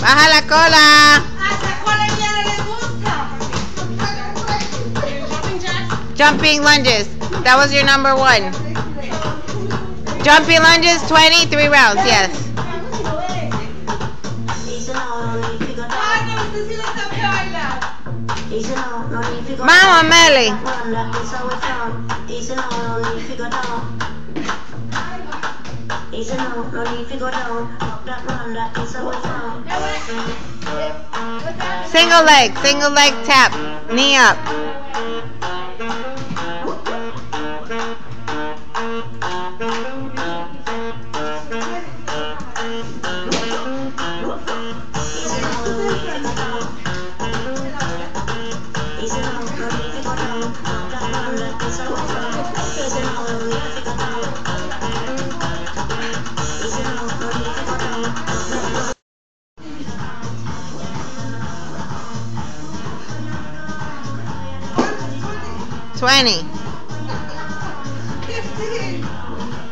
Baja la cola. Hasta cola ya no le gusta. Jumping lunges. That was your number 1. Jumping lunges, 23 rounds, yes. Mama Meli. Single leg tap, knee up. $20.